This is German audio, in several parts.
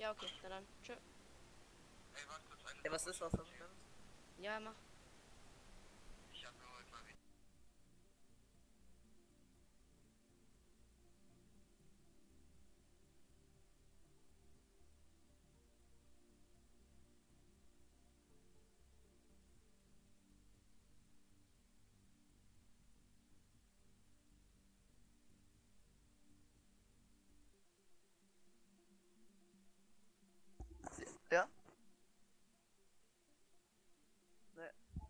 Ja, okay, na dann. Tschö. Ey, warte kurz, eine Ey, was Sache ist muss auf ich dem noch Moment? Ja, mach. Ich hab mir heute mal wieder. Ja? Ne.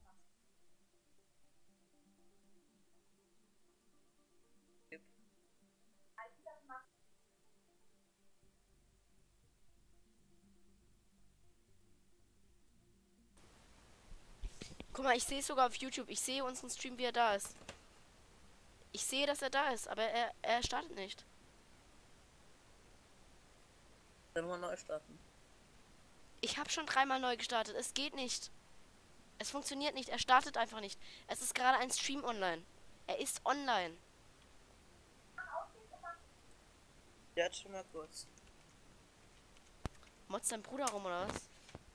Guck mal, ich sehe es sogar auf YouTube. Ich sehe unseren Stream, wie er da ist. Ich sehe, dass er da ist, aber er startet nicht. Dann mal neu starten. Ich habe schon dreimal neu gestartet. Es geht nicht. Es funktioniert nicht. Er startet einfach nicht. Es ist gerade ein Stream online. Er ist online. Ja, jetzt schon mal kurz. Motzt dein Bruder rum, oder was?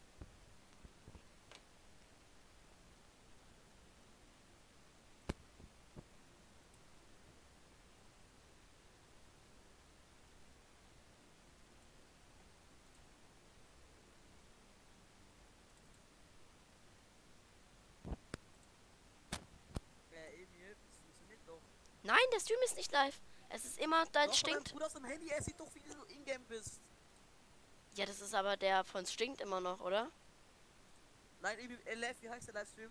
Emil, das funktioniert doch. Nein, der Stream ist nicht live. Es ist immer, da Doch, von deinem stinkt. Bruder aus dem Handy, er sieht doch, wie du in-game bist. Ja, das ist aber der von stinkt immer noch, oder? Nein, Emil, live, wie heißt der Livestream?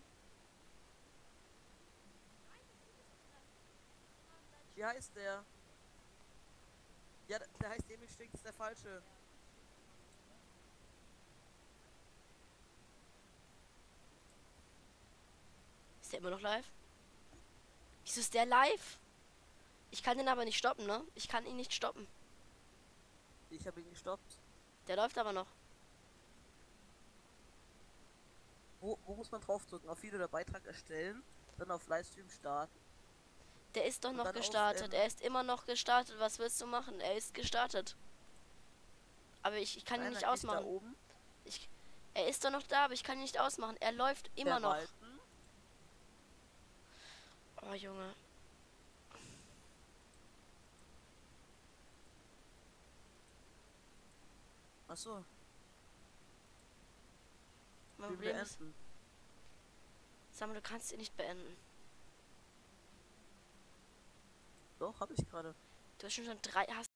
Wie heißt der? Ja, der heißt Emil Stinkt, ist der falsche. Ist der immer noch live? Wieso ist der live? Ich kann den aber nicht stoppen, ne? Ich kann ihn nicht stoppen. Ich habe ihn gestoppt. Der läuft aber noch. Wo muss man draufdrücken? Auf Video oder Beitrag erstellen, dann auf Livestream starten. Der ist doch Und noch dann auf, gestartet. Er ist immer noch gestartet. Was willst du machen? Er ist gestartet. Aber ich kann ihn Nein, nicht dann gehst du da ausmachen. oben. Er ist doch noch da, aber ich kann ihn nicht ausmachen. Er läuft immer noch. Verwalten. Oh, Junge. Achso, Mein Stream Problem ist, beenden. sag mal, du kannst ihn nicht beenden. Doch, habe ich gerade. Du hast schon drei,